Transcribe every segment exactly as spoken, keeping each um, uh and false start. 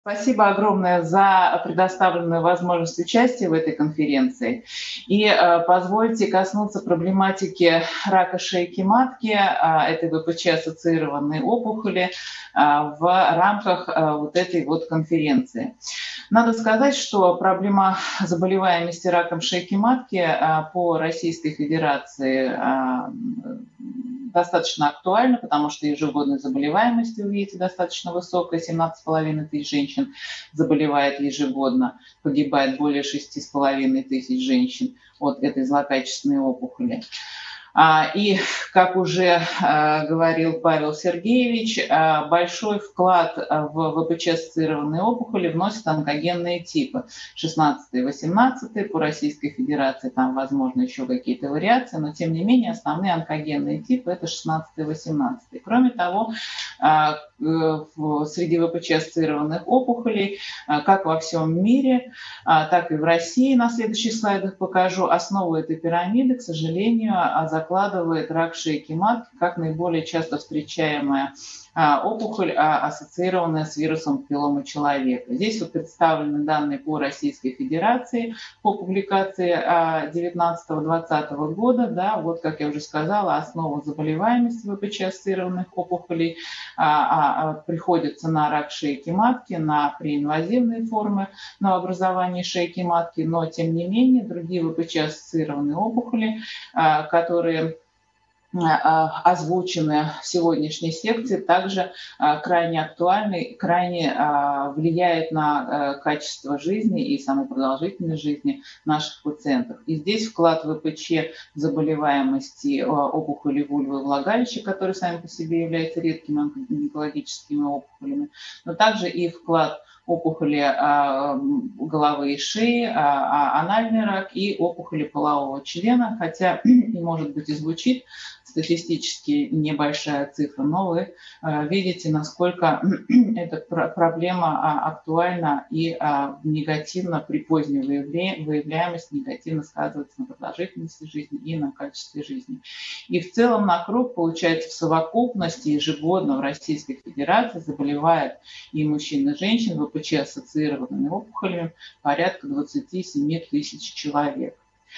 Спасибо огромное за предоставленную возможность участия в этой конференции. И э, позвольте коснуться проблематики рака шейки матки, э, этой ВПЧ-ассоциированной опухоли, э, в рамках э, вот этой вот конференции. Надо сказать, что проблема заболеваемости раком шейки матки э, по Российской Федерации э, достаточно актуальна, потому что ежегодная заболеваемость, вы видите, достаточно высокая, семнадцать с половиной тысяч женщин заболевает ежегодно, погибает более шести с половиной тысяч женщин от этой злокачественной опухоли. И, как уже говорил Павел Сергеевич, большой вклад в ВПЧ-ассоциированные опухоли вносят онкогенные типы шестнадцатый и восемнадцатый. По Российской Федерации там, возможно, еще какие-то вариации, но, тем не менее, основные онкогенные типы – это шестнадцатый и восемнадцатый. Кроме того, среди ВПЧ-ассоциированных опухолей, как во всем мире, так и в России, на следующих слайдах покажу, основу этой пирамиды, к сожалению, закладывает рак шейки матки как наиболее часто встречаемая опухоль, ассоциированная с вирусом папилломы человека. Здесь вот представлены данные по Российской Федерации по публикации девятнадцатого-двадцатого года. Да, вот, как я уже сказала, основа заболеваемости ВПЧ-ассоциированных опухолей а, а, приходится на рак шейки матки, на преинвазивные формы новообразования шейки матки, но, тем не менее, другие ВПЧ-ассоциированные опухоли, а, которые озвучены в сегодняшней секции, также крайне актуальны, крайне влияет на качество жизни и саму продолжительность жизни наших пациентов. И здесь вклад ВПЧ заболеваемости опухоли вульвы и влагалища, которые сами по себе являются редкими онкологическими опухолями, но также и вклад опухоли головы и шеи, анальный рак и опухоли полового члена, хотя и, может быть, и звучит статистически небольшая цифра, но вы видите, насколько эта проблема актуальна и негативно при поздней выявляемости негативно сказывается на продолжительности жизни и на качестве жизни. И в целом на круг, получается, в совокупности ежегодно в Российской Федерации заболевает и мужчин, и женщин ВПЧ-ассоциированными опухолями порядка двадцать семь тысяч человек.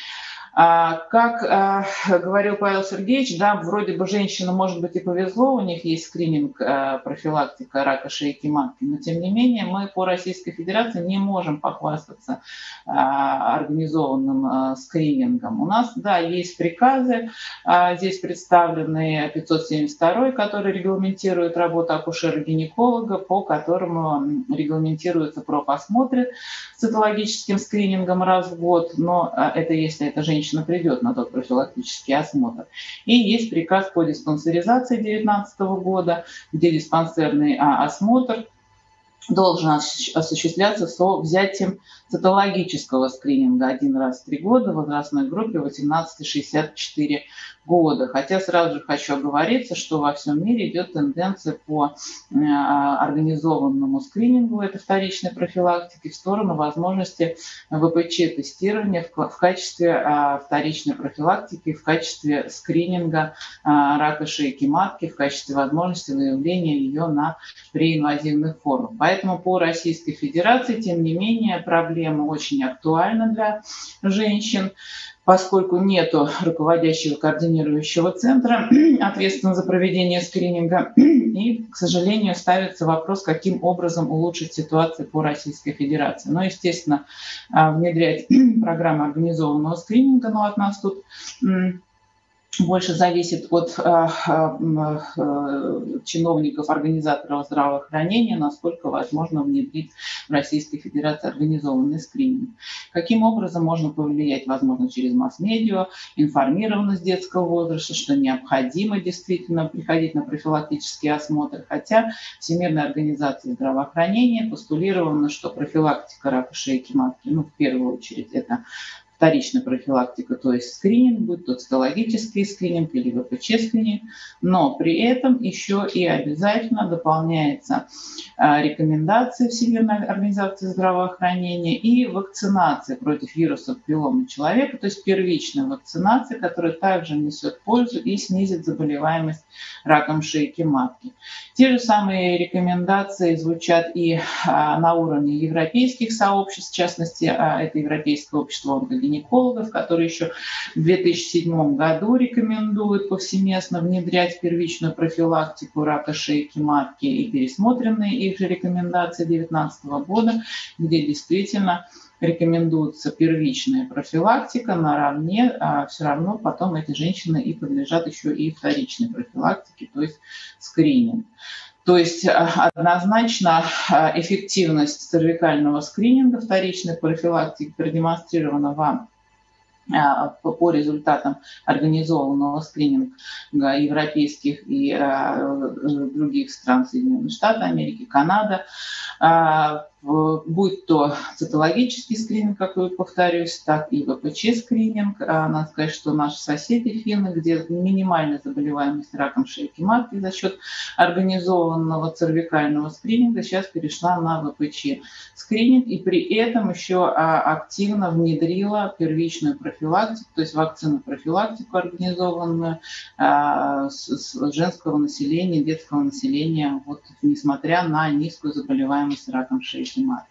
Как говорил Павел Сергеевич, да, вроде бы женщинам, может быть, и повезло, у них есть скрининг, профилактика рака шейки матки, но тем не менее мы по Российской Федерации не можем похвастаться организованным скринингом. У нас, да, есть приказы, здесь представлены пятьсот семьдесят второй, который регламентирует работу акушера-гинеколога, по которому регламентируются профосмотры с цитологическим скринингом раз в год, но это если эта женщина придет на тот профилактический осмотр. И есть приказ по диспансеризации две тысячи девятнадцатого года, где диспансерный осмотр должен осуществляться со взятием цитологического скрининга один раз в три года в возрастной группе восемнадцать шестьдесят четыре года. Хотя сразу же хочу оговориться, что во всем мире идет тенденция по организованному скринингу этой вторичной профилактики в сторону возможности ВПЧ-тестирования в качестве вторичной профилактики, в качестве скрининга рака шейки матки, в качестве возможности выявления ее на преинвазивных формах. Поэтому по Российской Федерации, тем не менее, проблема очень актуальна для женщин, поскольку нет руководящего координирующего центра, ответственного за проведение скрининга, и, к сожалению, ставится вопрос, каким образом улучшить ситуацию по Российской Федерации. Но, естественно, внедрять программу организованного скрининга, но от нас тут больше зависит от э, э, чиновников, организаторов здравоохранения, насколько возможно внедрить в Российской Федерации организованный скрининг. Каким образом можно повлиять, возможно, через масс-медиа, информированность детского возраста, что необходимо действительно приходить на профилактические осмотры, хотя Всемирная организация здравоохранения постулирована, что профилактика рака шейки матки, ну, в первую очередь, это вторичная профилактика, то есть скрининг, будь то цитологический скрининг или ВПЧ-скрининг, но при этом еще и обязательно дополняется рекомендации Всемирной организации здравоохранения и вакцинация против вирусов папилломы человека, то есть первичная вакцинация, которая также несет пользу и снизит заболеваемость раком шейки матки. Те же самые рекомендации звучат и на уровне европейских сообществ, в частности, это Европейское общество онкогинекологов, которое еще в две тысячи седьмом году рекомендует повсеместно внедрять первичную профилактику рака шейки матки, и пересмотренные их же рекомендации две тысячи девятнадцатого года, где действительно рекомендуется первичная профилактика наравне, а все равно потом эти женщины и подлежат еще и вторичной профилактике, то есть скрининг. То есть однозначно эффективность цервикального скрининга, вторичной профилактики продемонстрирована вам по результатам организованного скрининга европейских и других стран Соединенных Штатов Америки, Канада, будь то цитологический скрининг, как я повторюсь, так и ВПЧ-скрининг. Надо сказать, что наши соседи финны, где минимальная заболеваемость раком шейки матки за счет организованного цервикального скрининга, сейчас перешла на ВПЧ-скрининг и при этом еще активно внедрила первичную профилактику, то есть вакцину-профилактику организованную с женского населения, детского населения, вот, несмотря на низкую заболеваемость раком шейки матки.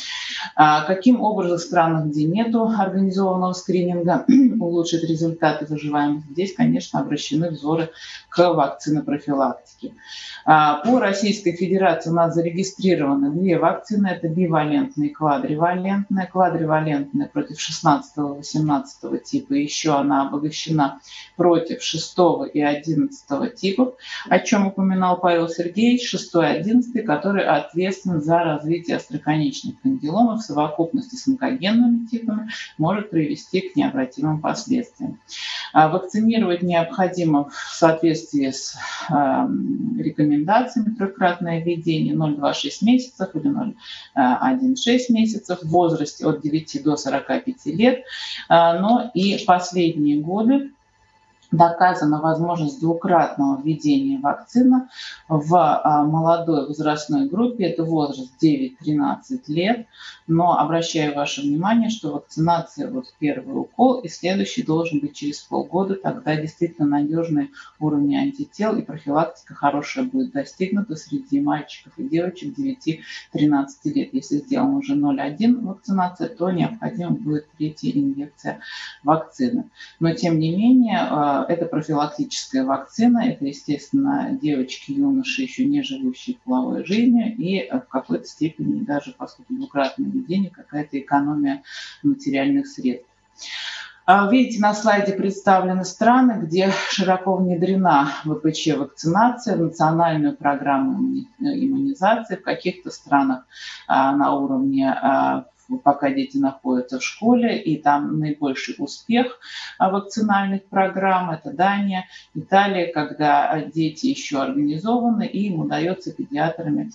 Каким образом в странах, где нет организованного скрининга, улучшить результаты выживаемости? Здесь, конечно, обращены взоры к вакцинопрофилактике. По Российской Федерации у нас зарегистрированы две вакцины. Это бивалентная и квадривалентная. Квадривалентная против шестнадцатого-восемнадцатого типа. Еще она обогащена против шестого и одиннадцатого типов, о чем упоминал Павел Сергеевич. шестой и одиннадцатый, который ответственен за развитие остроконечных кандиломов в совокупности с онкогенными типами, может привести к необратимым последствиям. Вакцинировать необходимо в соответствии с э, рекомендациями трехкратное введение ноль целых двадцать шесть месяцев или ноль целых одна шесть месяцев в возрасте от девяти до сорока пяти лет. Но и последние годы доказана возможность двукратного введения вакцины в молодой возрастной группе, это возраст девять-тринадцать лет, но обращаю ваше внимание, что вакцинация, вот первый укол и следующий должен быть через полгода, тогда действительно надежные уровни антител и профилактика хорошая будет достигнута среди мальчиков и девочек девяти-тринадцати лет. Если сделана уже ноль целых одна вакцинация, то необходима будет третья инъекция вакцины. Но тем не менее, это профилактическая вакцина, это, естественно, девочки, юноши, еще не живущие половой жизнью, и в какой-то степени даже, поскольку двукратное введение, какая-то экономия материальных средств. Видите, на слайде представлены страны, где широко внедрена ВПЧ-вакцинация, национальную программу иммунизации. В каких-то странах на уровне, пока дети находятся в школе, и там наибольший успех вакцинальных программ. Это Дания, Италия, когда дети еще организованы, и им удается педиатрами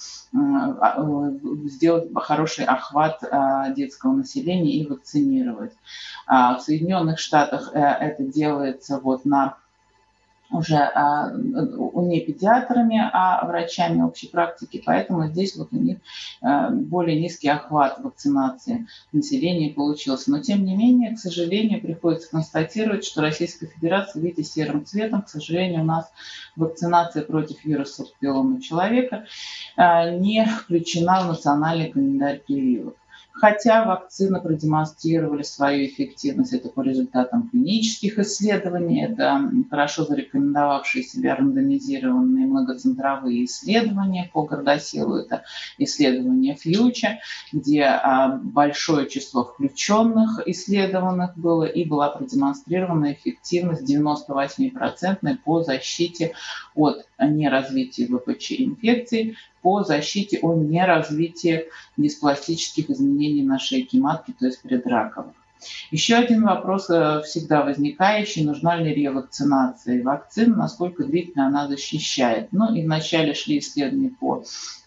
сделать хороший охват детского населения и вакцинировать. В Соединенных Штатах это делается вот на уже а, не педиатрами, а врачами общей практики, поэтому здесь вот у них а, более низкий охват вакцинации населения получился. Но тем не менее, к сожалению, приходится констатировать, что Российская Федерация, видите, серым цветом, к сожалению, у нас вакцинация против вируса папилломы человека а, не включена в национальный календарь прививок. Хотя вакцины продемонстрировали свою эффективность, это по результатам клинических исследований, это хорошо зарекомендовавшие себя рандомизированные многоцентровые исследования по Гордосилу, это исследование Фьюча, где большое число включенных исследованных было и была продемонстрирована эффективность девяносто восемь процентов по защите от неразвития ВПЧ-инфекций, по защите от неразвития диспластических изменений на шейке матки, то есть предраковых. Еще один вопрос всегда возникающий: нужна ли ревакцинация вакцин, насколько длительно она защищает. Ну и вначале шли исследования по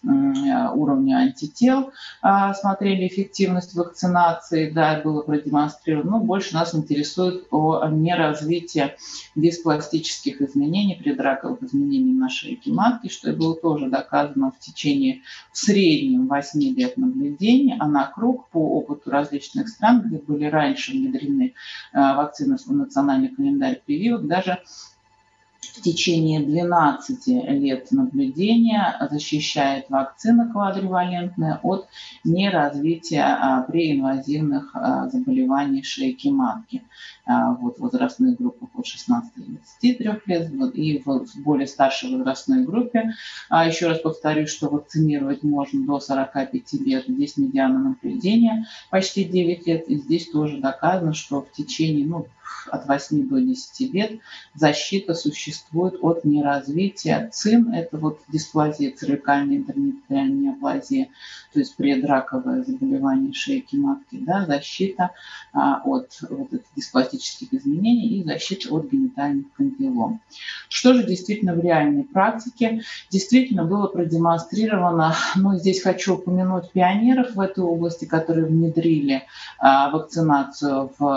уровню антител, смотрели эффективность вакцинации, да, было продемонстрировано, но больше нас интересует о неразвитии диспластических изменений, предраковых изменений на шейке матки, что и было тоже доказано в течение в среднем восьми лет наблюдения, а на круг по опыту различных стран, где были раньше внедрены вакцины в национальный календарь прививок, даже в течение двенадцати лет наблюдения защищает вакцина квадривалентная от неразвития преинвазивных заболеваний шейки матки. Вот в возрастных группах от шестнадцати до двадцати трёх лет и в более старшей возрастной группе. Еще раз повторюсь, что вакцинировать можно до сорока пяти лет. Здесь медиана наблюдения почти девять лет. И здесь тоже доказано, что в течение ну, от восьми до десяти лет защита существует от неразвития цин. Это вот дисплазия, цервикальная интермедиальная неоплазия, то есть предраковое заболевание шейки матки, да, защита а, от вот этих диспластических изменений и защита от генитальных кандилом. Что же действительно в реальной практике? Действительно было продемонстрировано, ну здесь хочу упомянуть пионеров в этой области, которые внедрили а, вакцинацию в,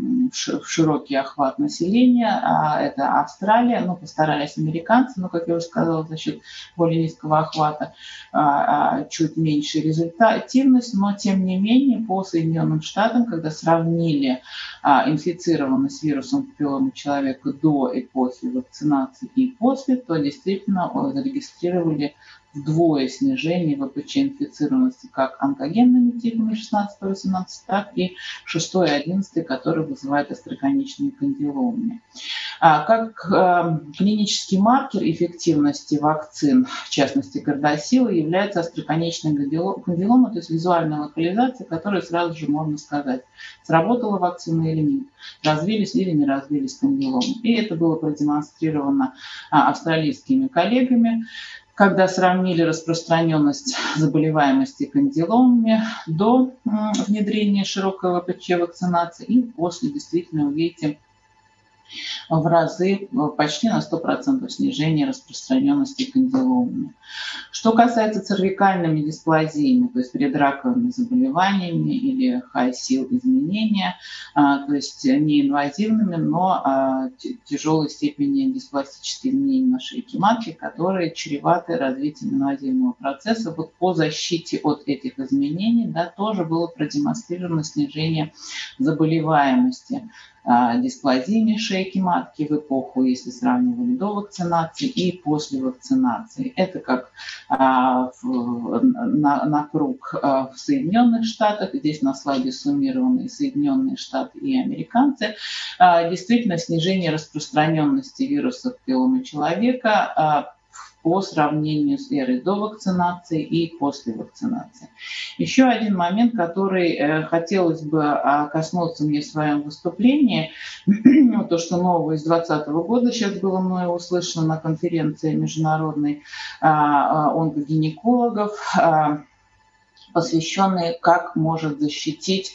в широкий охват населения. А, это Австралия, ну постарались американцы, но, как я уже сказала, за счет более низкого охвата а, а, чуть меньше результативность, но тем не менее по Соединенным Штатам, когда сравнили а, инфицированность вирусом папилломы человека до и после вакцинации и после, то действительно зарегистрировали вдвое снижение ВПЧ-инфицированности как онкогенными типами шестнадцатого-восемнадцатого, так и шестой и одиннадцатый, который вызывает остроконечные кандиломы. А, как а, клинический маркер эффективности вакцин, в частности Гардасила, является остроконечная кандилома, то есть визуальная локализация, которая сразу же можно сказать, сработала вакцина или нет, развились или не развились кандиломы. И это было продемонстрировано а, австралийскими коллегами, когда сравнили распространенность заболеваемости кандиломами до внедрения широкой ВПЧ-вакцинации и после, действительно, увидите, в разы, почти на сто процентов снижения распространенности кандиломами. Что касается цервикальными дисплазиями, то есть предраковыми заболеваниями или хай-сил изменения, то есть неинвазивными, но тяжелой степени диспластических изменений на шейке матки, которые чреваты развитием инвазивного процесса. Вот по защите от этих изменений, да, тоже было продемонстрировано снижение заболеваемости дисплазиями шейки матки в эпоху, если сравнивали до вакцинации и после вакцинации. Это как а, в, на, на круг а, в Соединенных Штатах, здесь на слайде суммированы Соединенные Штаты и американцы. А, действительно, снижение распространенности вируса папилломы человека а, по сравнению с эрой до вакцинации и после вакцинации. Еще один момент, который э, хотелось бы э, коснуться мне в своем выступлении, то, что нового из двадцатого года сейчас было мною услышано на конференции международной э, онкогинекологов, э, посвященные, как может защитить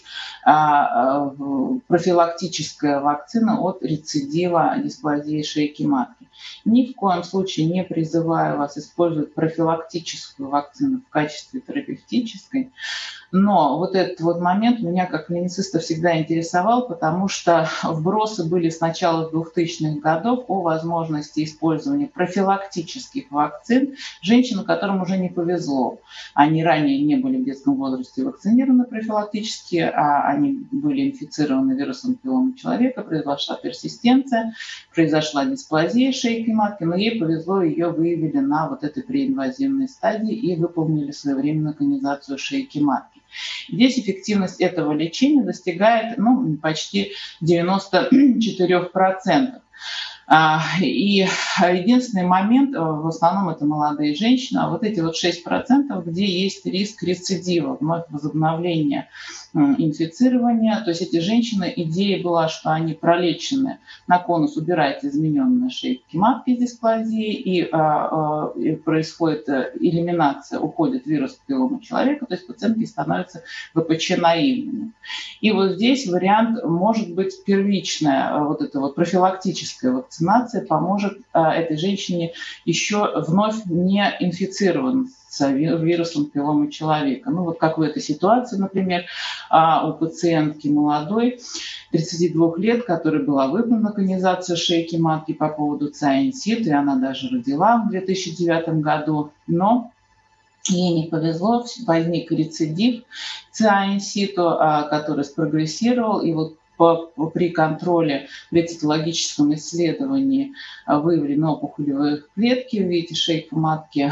а, а, профилактическая вакцина от рецидива дисплазии шейки матки. Ни в коем случае не призываю вас использовать профилактическую вакцину в качестве терапевтической, но вот этот вот момент меня как клинициста всегда интересовал, потому что вбросы были с начала двухтысячных годов о возможности использования профилактических вакцин женщин, которым уже не повезло. Они ранее не были в детском возрасте вакцинированы профилактически, а они были инфицированы вирусом папилломы человека, произошла персистенция, произошла дисплазия шейки матки, но ей повезло, ее выявили на вот этой преинвазивной стадии и выполнили своевременную конизацию шейки матки. Здесь эффективность этого лечения достигает ну, почти девяноста четырёх процентов. И единственный момент, в основном это молодые женщины, а вот эти вот шесть процентов, где есть риск рецидива, вновь возобновления инфицирования. То есть эти женщины, идея была, что они пролечены, на конус убирается измененная шейки матки с дисплазией, и, а, и происходит элиминация, уходит вирус папиллома человека, то есть пациентки становятся ВПЧ наивными. И вот здесь вариант может быть первичная, вот эта вот профилактическая вакцинация поможет а, этой женщине еще вновь не инфицироваться вирусом папиллома человека. Ну вот как в этой ситуации, например, у пациентки молодой, тридцати двух лет, которой была выполнена конизация шейки матки по поводу циансит, и она даже родила в две тысячи девятом году, но ей не повезло, возник рецидив цианситу, который спрогрессировал, и вот при контроле, при цитологическом исследовании выявлены опухолевые клетки в виде шейки матки,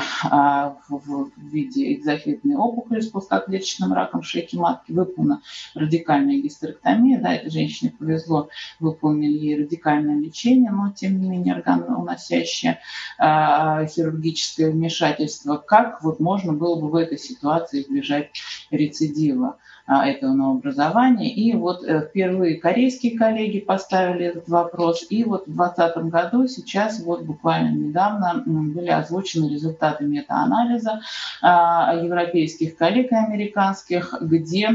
в виде экзофитной опухоли с плоскоклеточным раком шейки матки, выполнена радикальная гистерэктомия. Да, этой женщине повезло, выполнили ей радикальное лечение, но тем не менее органоуносящее хирургическое вмешательство. Как вот можно было бы в этой ситуации избежать рецидива этого новообразования? И вот впервые корейские коллеги поставили этот вопрос, и вот в двадцатом году, сейчас вот буквально недавно были озвучены результаты метаанализа европейских коллег и американских, где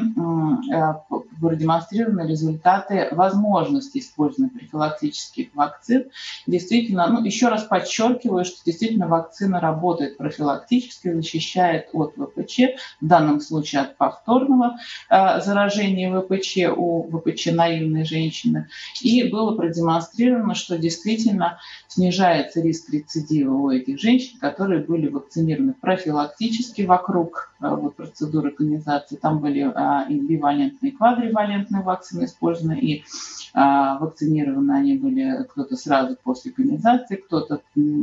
продемонстрированы результаты возможности использования профилактических вакцин. Действительно, ну, еще раз подчеркиваю, что действительно вакцина работает профилактически, защищает от ВПЧ, в данном случае от повторного заражения ВПЧ у ВПЧ наивной женщины. И было продемонстрировано, что действительно снижается риск рецидива у этих женщин, которые были вакцинированы профилактически вокруг вот, процедуры конизации. Там были и бивалентные, и квадривалентные вакцины использованы, и вакцинированы они были кто-то сразу после конизации, кто-то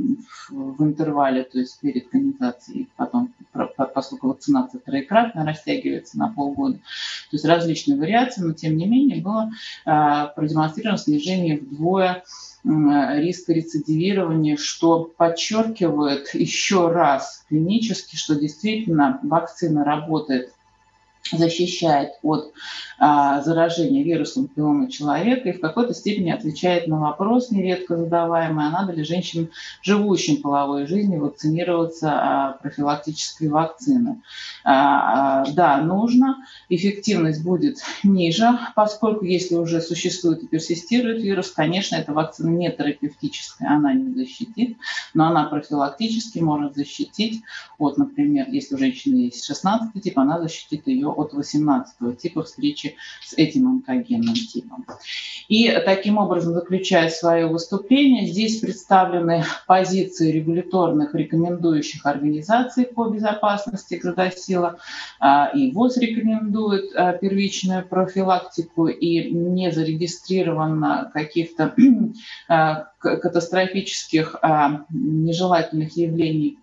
в интервале, то есть перед конизацией, потом, поскольку вакцинация троекратно растягивается на полгода. То есть различные вариации, но тем не менее было продемонстрировано снижение вдвое риска рецидивирования, что подчеркивает еще раз клинически, что действительно вакцина работает, защищает от а, заражения вирусом папиллома человека и в какой-то степени отвечает на вопрос, нередко задаваемый, а надо ли женщинам, живущим половой жизнью, вакцинироваться а, профилактической вакциной. А, а, да, нужно. Эффективность будет ниже, поскольку если уже существует и персистирует вирус, конечно, эта вакцина не терапевтическая, она не защитит, но она профилактически может защитить от, например, если у женщины есть шестнадцатый тип, она защитит ее от восемнадцатого типа встречи с этим онкогенным типом. И таким образом, заключая свое выступление, здесь представлены позиции регуляторных рекомендующих организаций по безопасности Градосила. И ВОЗ рекомендует первичную профилактику, и не зарегистрировано каких-то катастрофических нежелательных явлений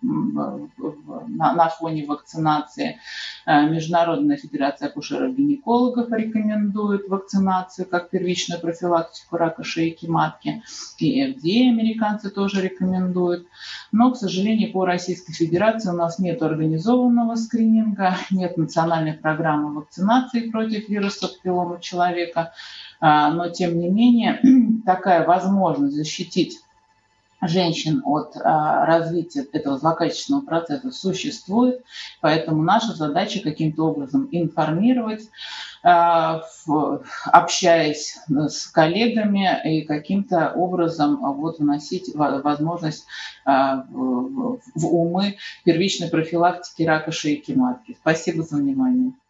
на фоне вакцинации. Международная федерация акушеров-гинекологов рекомендует вакцинацию как первичную профилактику рака шейки матки. И эф ди эй американцы тоже рекомендуют. Но, к сожалению, по Российской Федерации у нас нет организованного скрининга, нет национальной программы вакцинации против вируса папиллома человека. Но, тем не менее, такая возможность защитить женщин от а, развития этого злокачественного процесса существует, поэтому наша задача каким-то образом информировать, а, в, общаясь с коллегами и каким-то образом а, вот, вносить возможность а, в, в умы первичной профилактики рака шейки матки. Спасибо за внимание.